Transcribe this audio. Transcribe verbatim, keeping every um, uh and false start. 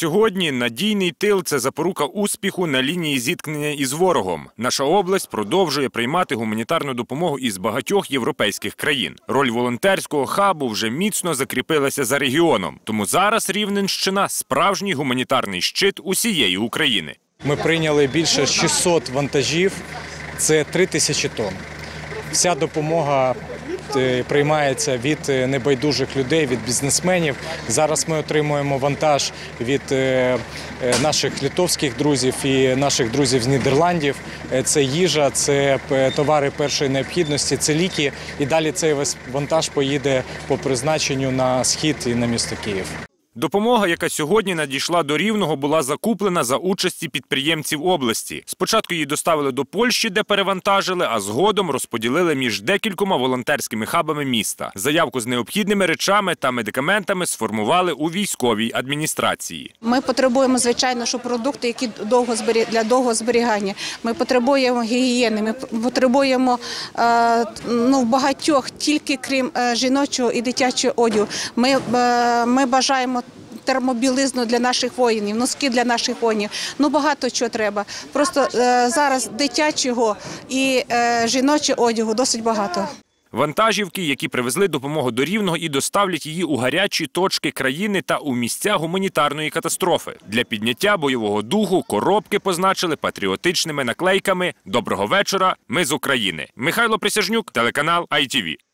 Сьогодні надійний тил – це запорука успіху на лінії зіткнення із ворогом. Наша область продовжує приймати гуманітарну допомогу із багатьох європейських країн. Роль волонтерського хабу вже міцно закріпилася за регіоном. Тому зараз Рівненщина – справжній гуманітарний щит усієї України. Ми прийняли більше шістсот вантажів, це три тисячі тонн. Вся допомога приймається від небайдужих людей, від бізнесменів. Зараз ми отримуємо вантаж від наших литовських друзів і наших друзів з Нідерландів. Це їжа, це товари першої необхідності, це ліки. І далі цей весь вантаж поїде по призначенню на схід і на місто Київ. Допомога, яка сьогодні надійшла до Рівного, була закуплена за участі підприємців області. Спочатку її доставили до Польщі, де перевантажили, а згодом розподілили між декількома волонтерськими хабами міста. Заявку з необхідними речами та медикаментами сформували у військовій адміністрації. Ми потребуємо, звичайно, що продукти, які довго збері... для довгого зберігання. Ми потребуємо гігієни, ми потребуємо е, ну, багатьох, тільки крім е, жіночого і дитячого одягу. Ми, е, ми бажаємо термобілизну для наших воїнів, носки для наших воїнів. Ну, багато чого треба. Просто е, зараз дитячого і е, жіночого одягу досить багато. Вантажівки, які привезли допомогу до Рівного і доставлять її у гарячі точки країни та у місця гуманітарної катастрофи. Для підняття бойового духу коробки позначили патріотичними наклейками «Доброго вечора, ми з України». Михайло Присяжнюк, телеканал ай ті ві.